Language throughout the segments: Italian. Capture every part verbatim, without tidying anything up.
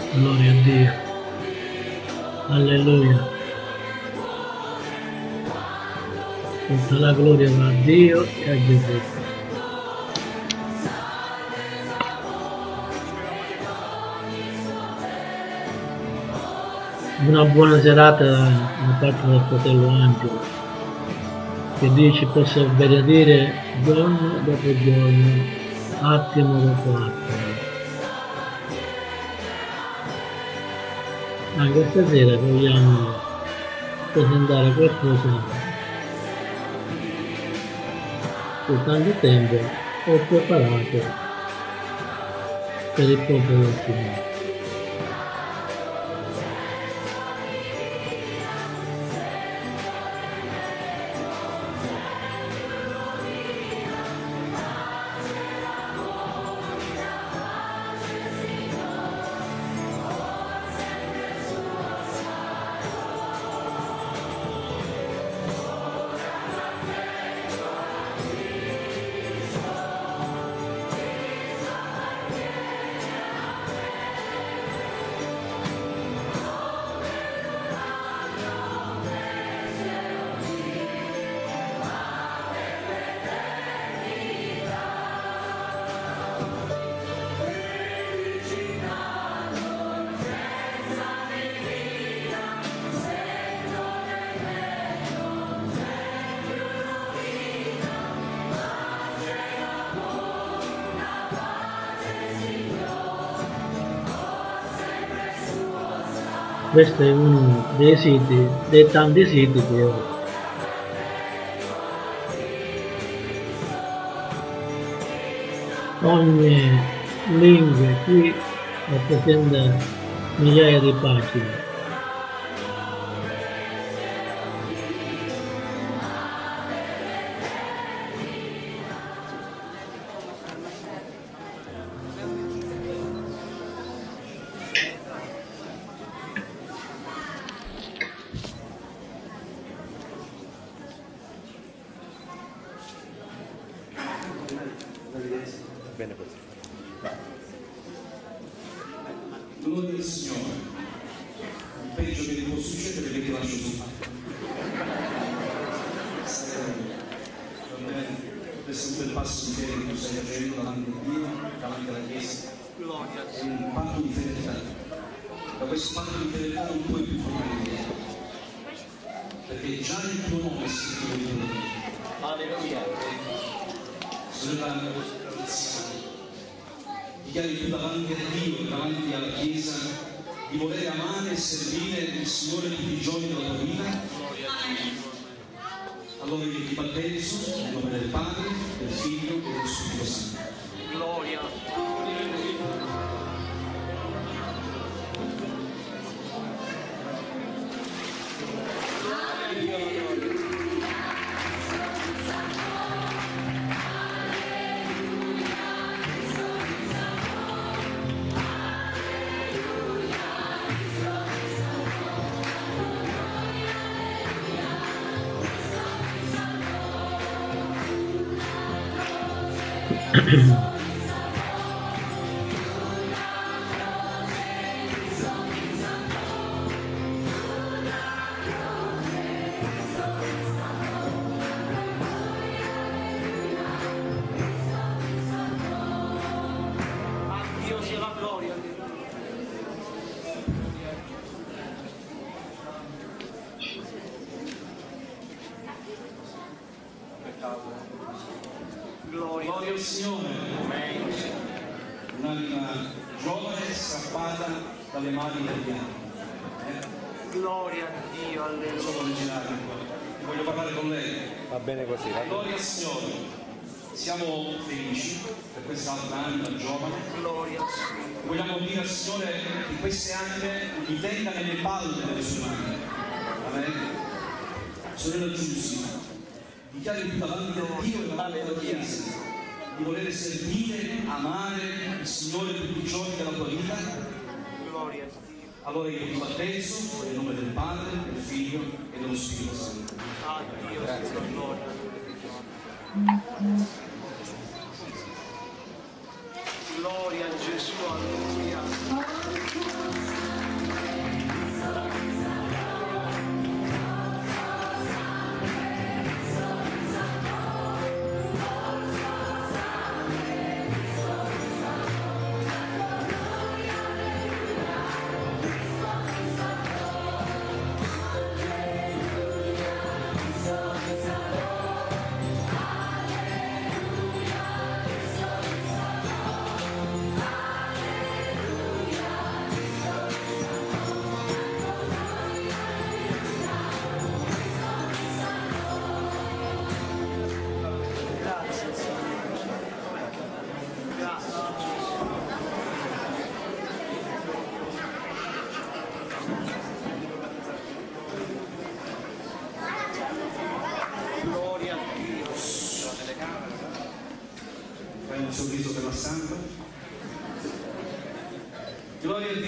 Gloria a Dio. Alleluia. Tutta la gloria va a Dio e a Gesù. Una buona serata da parte del fratello Angelo, che Dio ci possa benedire giorno dopo giorno, attimo dopo attimo. Anche stasera vogliamo presentare qualcosa che tanto tempo ho preparato per il popolo del Signore. Questo è uno dei siti, dei tanti siti che ho. Ogni link qui rappresenta migliaia di pagine. Bene così. Gloria al Signore. Il peggio che ti può succedere è che ti lascio solo. Questo è un bel passo di fede che tu stai facendo davanti a Dio, davanti alla Chiesa. È un patto di fedeltà. Da questo patto di fedeltà non puoi più fare niente. Perché già il tuo nome è scritto nel tuo nome. Alleluia. Sorella, dichiari tu davanti a Dio e davanti alla Chiesa di voler amare e servire il Signore tutti i giorni della tua vita. Allora io ti battezzo nel nome del Padre, del Figlio e dello Spirito Santo. Gloria. Gloria al Signore. Un'anima giovane strappata dalle mani del diavolo. Eh? Gloria a Dio, alleluia. Non so come girare, voglio parlare con lei. Va bene così. Va. Gloria al Signore. Siamo felici per quest'altra anima giovane. Gloria al Signore. Vogliamo dire al Signore che queste anime li tenga nelle palle delle sue mani. Amen. Sorella Giussi, dichiari più davanti a Dio e davanti alla Chiesa di voler servire, amare il Signore tutti i giorni della tua vita. Gloria a Dio. Allora io ti battezzo nel nome del Padre, del Figlio e dello Spirito Santo. A Dio, Grazie. gloria. Gloria a Gesù, alleluia.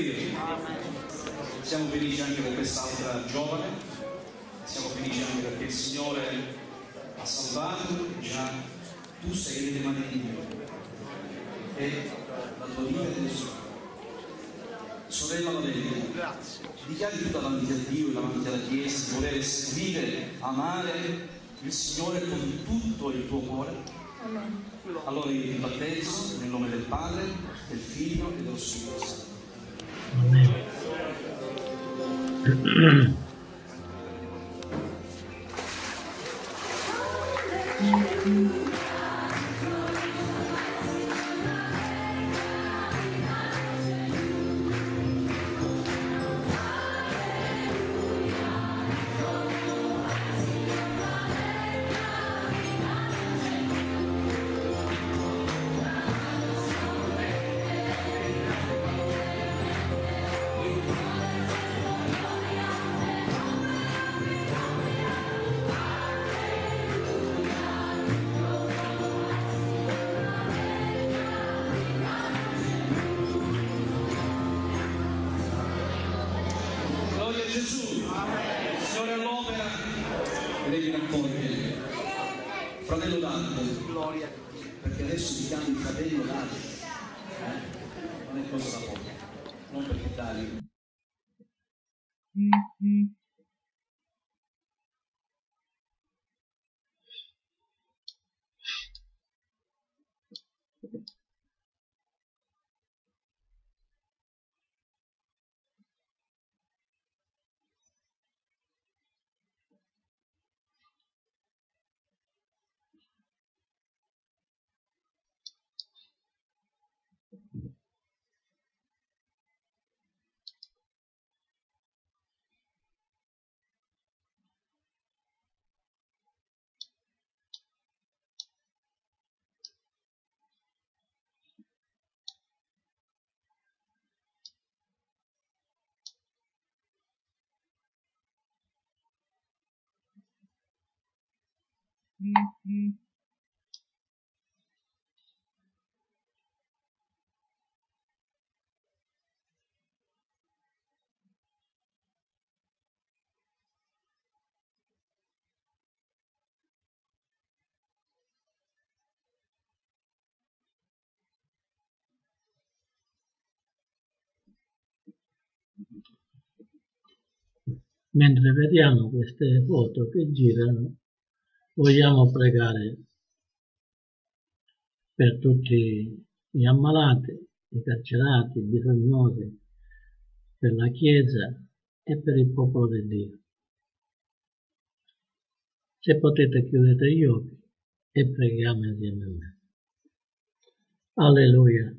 Dio. Siamo felici anche per quest'altra giovane, siamo felici anche perché il Signore ha salvato, già tu sei nelle mani di Dio e la tua vita è nelle sue mani. Sorella Valeria, dichiari tu davanti a Dio e davanti alla Chiesa di volere servire, amare il Signore con tutto il tuo cuore? Allora io ti battezzo nel nome del Padre, del Figlio e dello Spirito Santo. Amen. Gloria a Gesù, Signore all'opera, e devi raccogliere. Fratello Dante, gloria, perché adesso ti chiami fratello Dante, eh? Non è cosa da poco, non perché dai. Mentre vediamo queste foto che girano, vogliamo pregare per tutti gli ammalati, i carcerati, i bisognosi, per la Chiesa e per il popolo di Dio. Se potete chiudete gli occhi e preghiamo insieme a me. Alleluia.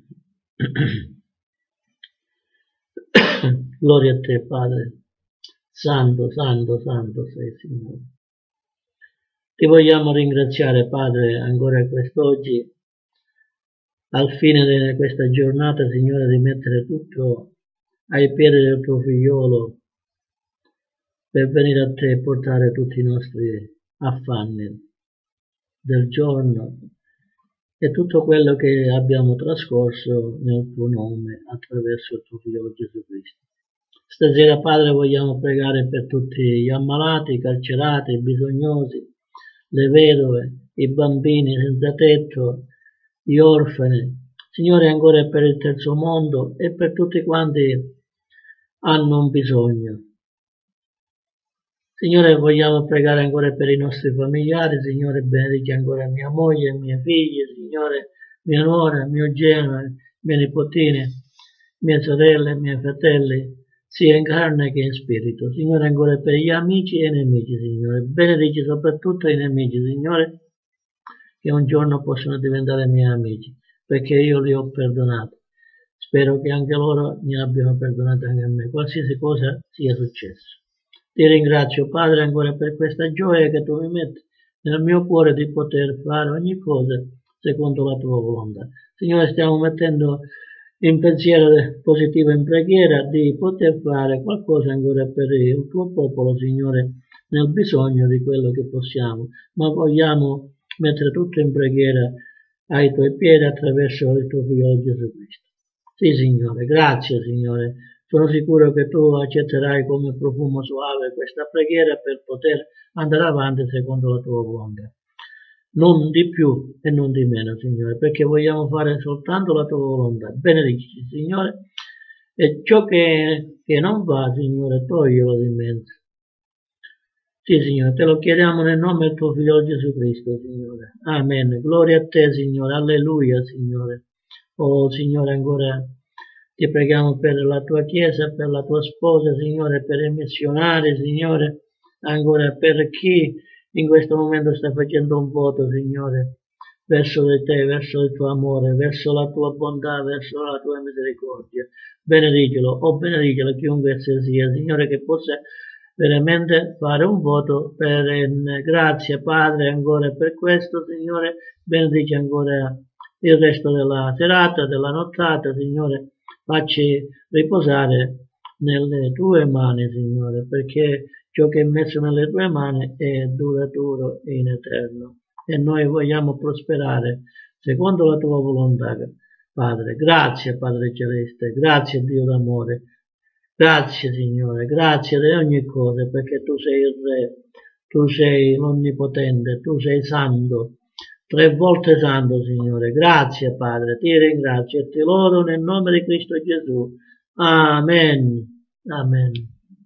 Gloria a te, Padre. Santo, santo, santo sei, Signore. Ti vogliamo ringraziare, Padre, ancora quest'oggi, al fine di questa giornata, Signore, di mettere tutto ai piedi del tuo figliolo, per venire a te e portare tutti i nostri affanni del giorno e tutto quello che abbiamo trascorso nel tuo nome attraverso il tuo figlio Gesù Cristo. Stasera, Padre, vogliamo pregare per tutti gli ammalati, i carcerati, i bisognosi, le vedove, i bambini senza tetto, gli orfani, Signore, ancora per il terzo mondo e per tutti quanti hanno un bisogno. Signore, vogliamo pregare ancora per i nostri familiari. Signore, benedici ancora mia moglie, mie figlie, Signore, mia nuora, mio genero, mie nipotine, mie sorelle, miei fratelli, sia in carne che in spirito. Signore, ancora per gli amici e i nemici, Signore. Benedici soprattutto i nemici, Signore, che un giorno possono diventare miei amici, perché io li ho perdonati. Spero che anche loro mi abbiano perdonato anche a me, qualsiasi cosa sia successo. Ti ringrazio, Padre, ancora per questa gioia che tu mi metti nel mio cuore di poter fare ogni cosa secondo la tua volontà. Signore, stiamo mettendo in pensiero positivo in preghiera di poter fare qualcosa ancora per il tuo popolo, Signore, nel bisogno di quello che possiamo, ma vogliamo mettere tutto in preghiera ai tuoi piedi attraverso il tuo figlio Gesù Cristo. Sì, Signore, grazie, Signore, Sono sicuro che tu accetterai come profumo suave questa preghiera per poter andare avanti secondo la tua volontà. Non di più e non di meno, Signore, perché vogliamo fare soltanto la tua volontà. Benedici, Signore, e ciò che, che non va, Signore, toglielo di mezzo. Sì, Signore, te lo chiediamo nel nome del tuo Figlio Gesù Cristo, Signore. Amen. Gloria a te, Signore. Alleluia, Signore. Oh, Signore, ancora ti preghiamo per la tua Chiesa, per la tua sposa, Signore, per i missionari, Signore, ancora per chi in questo momento sta facendo un voto, Signore, verso di te, verso il tuo amore, verso la tua bontà, verso la tua misericordia. Benedicelo, o benedicelo chiunque sia, Signore, che possa veramente fare un voto per grazie, Padre, ancora per questo, Signore. Benedice ancora il resto della serata, della nottata, Signore. Facci riposare nelle tue mani, Signore, perché ciò che è messo nelle tue mani è duraturo e in eterno. E noi vogliamo prosperare secondo la tua volontà, Padre. Grazie, Padre Celeste, grazie Dio d'amore. Grazie, Signore, grazie di ogni cosa, perché tu sei il Re, tu sei l'Onnipotente, tu sei santo, tre volte santo, Signore. Grazie, Padre, ti ringrazio e ti lodo nel nome di Cristo Gesù. Amen. Amen.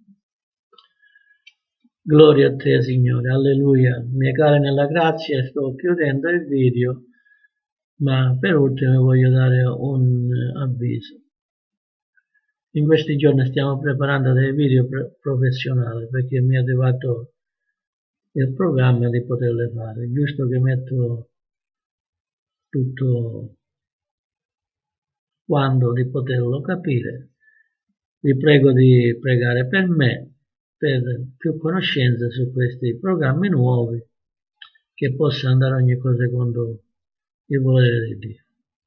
Gloria a te, Signore, alleluia. Miei cari nella grazia, sto chiudendo il video, ma per ultimo voglio dare un avviso. In questi giorni stiamo preparando dei video professionali perché mi è arrivato il programma di poterle fare. È giusto che metto tutto quando di poterlo capire. Vi prego di pregare per me, per più conoscenza su questi programmi nuovi, che possa andare ogni cosa secondo il volere di Dio.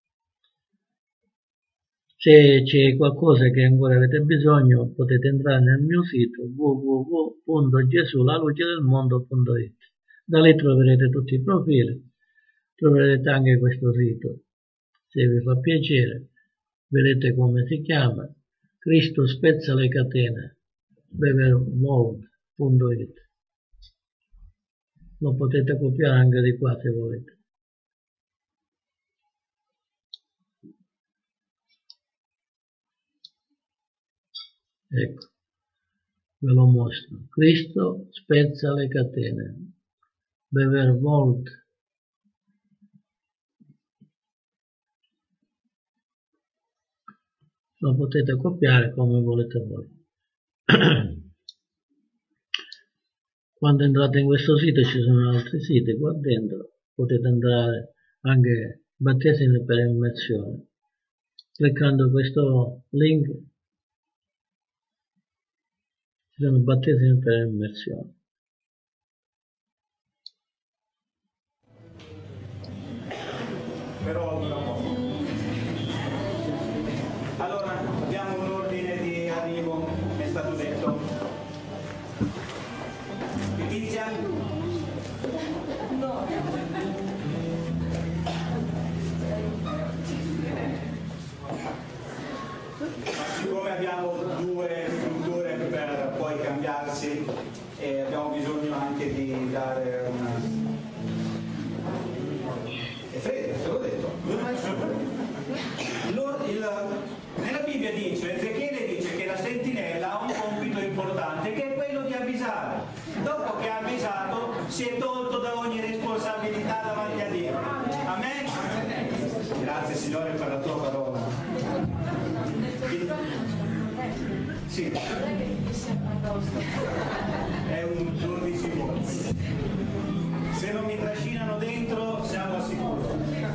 Se c'è qualcosa che ancora avete bisogno, potete entrare nel mio sito w w w punto gesulalucedelmondo punto it. Da lì troverete tutti i profili, troverete anche questo sito. Se vi fa piacere, vedete come si chiama, Cristo spezza le catene, bevermold punto it. Lo potete copiare anche di qua se volete. Ecco, ve lo mostro. Cristo spezza le catene. Bevervolt. Lo potete copiare come volete voi. Quando entrate in questo sito ci sono altri siti qua dentro. Potete andare anche battesimi per immersione. Cliccando questo link ci sono battesimi per immersione. Però dura poco. Allora, abbiamo un ordine di arrivo, mi è stato detto. Letizia? No. Siccome abbiamo due strutture per poi cambiarsi e abbiamo bisogno anche di dare una... È freddo, te l'ho detto, non è solo. Il... Nella Bibbia dice, Ezechiele dice che la sentinella ha un compito importante che è quello di avvisare. Dopo che ha avvisato si è tolto da ogni responsabilità davanti a Dio. Amen? Grazie Signore per la tua parola. Sì. È un dodici volti. Se non mi trascinano dentro siamo al sicuro.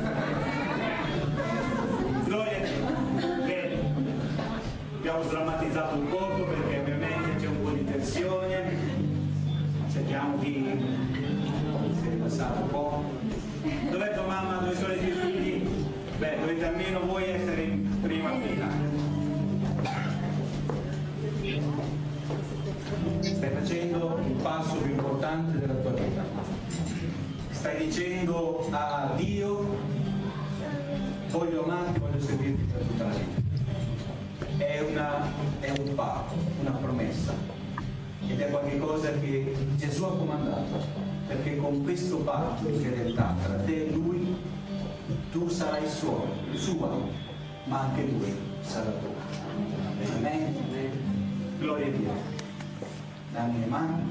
Gloria a Dio. Bene. Abbiamo sdrammatizzato un poco perché ovviamente c'è un po' di tensione. Cerchiamo di rilassare un po'. Dov'è tua mamma? Dove sono i tuoi figli? Beh, dovete almeno voi essere in prima fila. Stai facendo il passo più importante della tua vita. Stai dicendo a Dio: voglio amarti, voglio servirti per tutta la vita. È, una, è un c'è qualche cosa che Gesù ha comandato, perché con questo patto di fedeltà tra te e Lui, tu sarai suo, sua, ma anche Lui sarà tuo. Amen. Gloria a Dio. Dammi le mani.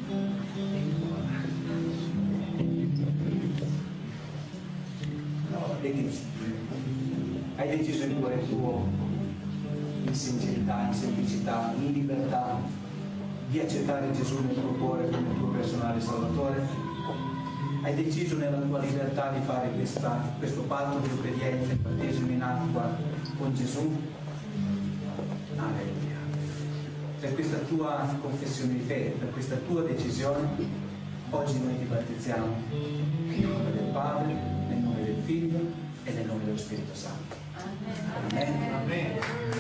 E che hai deciso in cuore tuo, in sincerità, in semplicità, in libertà, di accettare Gesù nel tuo cuore come tuo personale Salvatore? Hai deciso nella tua libertà di fare questa, questo patto di obbedienza, il battesimo in acqua con Gesù? Alleluia. Per questa tua confessione di fede, per questa tua decisione, oggi noi ti battezziamo nel nome del Padre, nel nome del Figlio e nel nome dello Spirito Santo. Amen. Amen.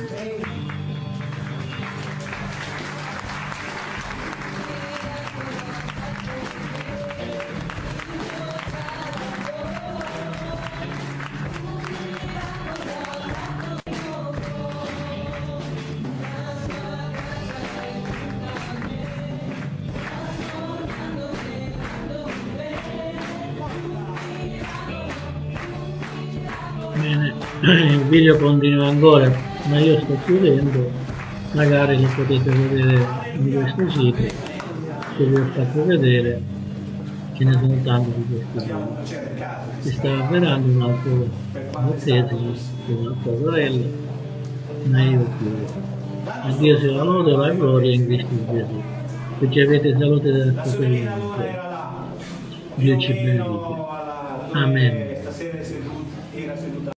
Bene, il video continua ancora, ma io sto chiudendo, magari lo potete vedere in questo sito, che vi ho fatto vedere, ce ne sono tanti di questi video. Si sta avverando un altro battesimo di un'altra sorella, ma io chiudo. A Dio sia la lode e la gloria in Cristo Gesù. Ricevete salute dal Fratello. Dio ci benedica. Amen.